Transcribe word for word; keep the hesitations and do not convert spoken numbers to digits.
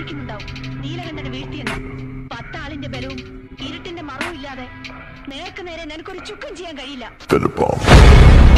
വിചാരിക്കുന്നുണ്ടാവും നീലകണ്ഠനെ വീഴ്ത്തിയെന്ന്. പത്താളിന്റെ ബലവും ഇരുട്ടിന്റെ മറവും ഇല്ലാതെ നേർക്ക് നേരെ നിനക്കൊരു ചുക്കം ചെയ്യാൻ കഴിയില്ല.